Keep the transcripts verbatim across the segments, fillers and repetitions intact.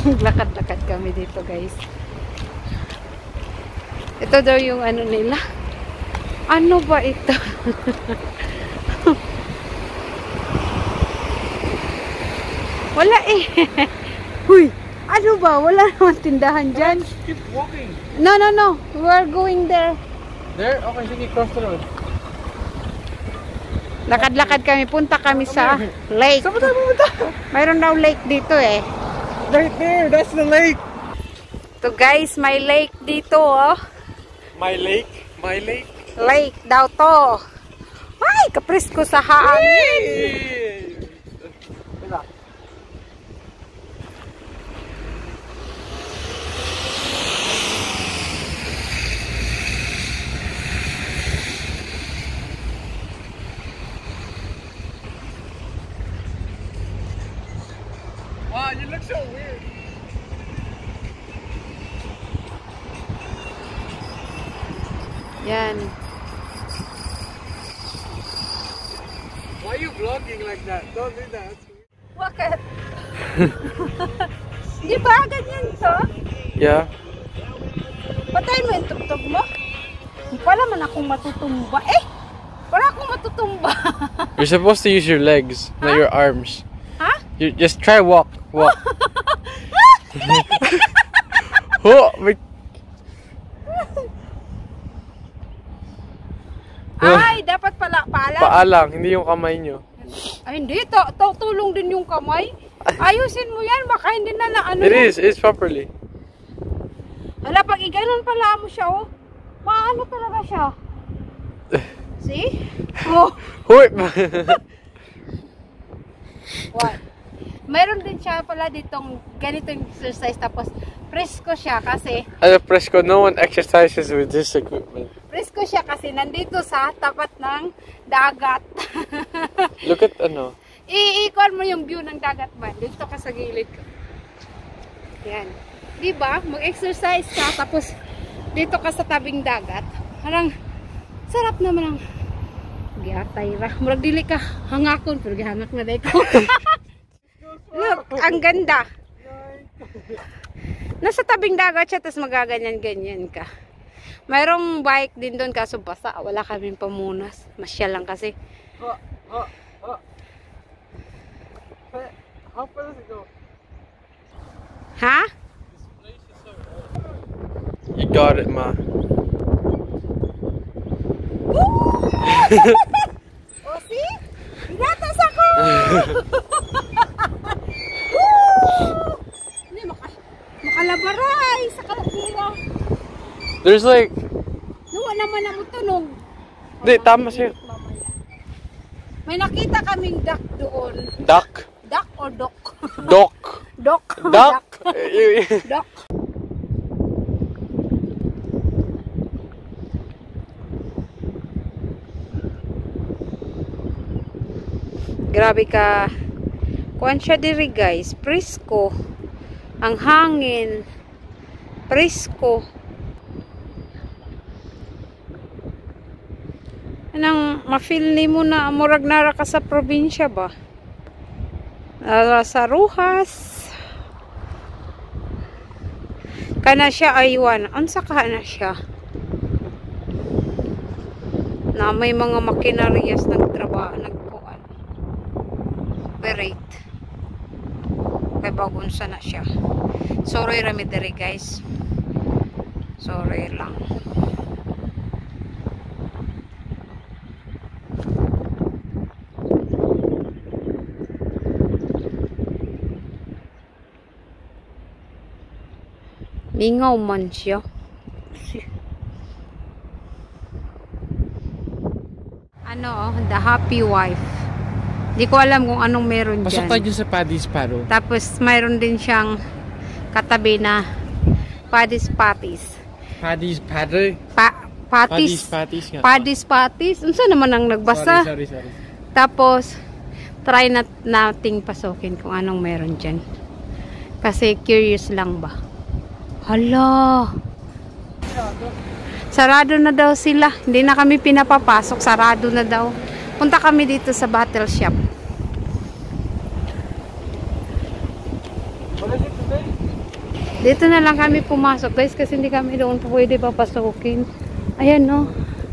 Lakad-lakad kami dito, guys. Ito daw yung ano nila. Ano ba ito? Wala eh. Huy, ano ba? Wala naman tindahan dyan. Keep walking. No, no, no. We're going there. There? Okay, sige, cross the road. Lakad-lakad kami. Punta kami sa lake. Saan ba tayo pumunta? Mayroon daw lake dito eh. Right there, that's the lake. So guys, may lake dito oh. My lake? My lake? Lake daw to. Ay, kapris ko sa hangin. Diba? Wow, you look so weird. Yan. Why are you vlogging like that? Don't do that. Bakit? Di ba ganyan to? Yeah. Patayin mo yung tugtog mo. Wala man akong matutumba. Eh! Wala akong matutumba. You're supposed to use your legs, not Huh? your arms. Ha? You just try walk. Walk. Oh, may... Ay, dapat pala paalam. Paalang, hindi yung kamay nyo. Ay, hindi. To, to, tulong din yung kamay. Ayusin mo yan. Baka hindi na na ano. It yan. is, it's properly. Hala, pag iganon pala mo siya, oh. Maano talaga siya. See? Oh. Hoy! What? Mayroon din siya pala ditong ganitong exercise. Tapos, presko siya kasi. Ano, presko, no one exercises with this equipment. Presko siya kasi nandito sa tapat ng dagat. Look at ano. Iikon mo yung view ng dagat ba? Dito ka sa gilid ko. Yan. Diba? Mag-exercise ka tapos dito ka sa tabing dagat. Parang sarap naman ang gihatay ra. Murag dili ka hangakon pero gihangak na dai ko. Look, ang ganda. Nasa tabing dagat siya tapos magaganyan-ganyan ka. Mayroong bike din doon kaso basa. Wala kaming pamunas. Masya lang kasi. Oh, oh, oh. How far does it go? Ha? You got it, ma. Oh, see? Inatas ako! Hindi, maka, makalabaray sa kalakura. There's like... Nawa naman ang tunog. Hindi, tama siya. May nakita kaming duck doon. Duck? Duck or dock? Dock. Dock. Duck? Duck. Grabe ka. Kuan siya diri guys. Presko. Ang hangin. Presko. Anong ma-feel ni mo na murag nara ka sa probinsya ba? Uh, sa Ruhas. Kana siya aywan. Unsa ka na siya? Na may mga makinarias nagtrabaho, nagkuan. Operate. Kay bagon sa na siya. Sorry rami diri guys. Sorry lang. Mingaw man siya. Ano, the happy wife. Hindi ko alam kung anong meron dyan. Pasok tayo dyan sa Paddy's Paddle. Tapos mayroon din siyang katabi na Paddy's Patties. Paddy's Paddle? Pa Patties. Paddy's Patties nga. Paddy's Patties. Unsa naman ang nagbasa? Sorry, sorry, sorry. Tapos, try na nating pasukin kung anong meron dyan. Kasi curious lang ba. Hala. Sarado na daw sila. Hindi na kami pinapapasok. Sarado na daw. Punta kami dito sa bottle shop. What is it today? Dito na lang kami pumasok guys kasi hindi kami doon pwede papasukin. Ayan no.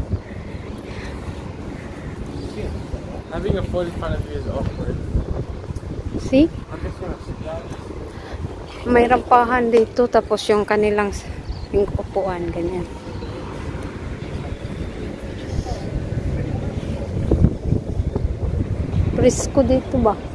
Having a foot in front of you is awkward. See? I'm just gonna sit down. May rampahan dito tapos yung kanilang yung upuan ganyan. Presko dito ba?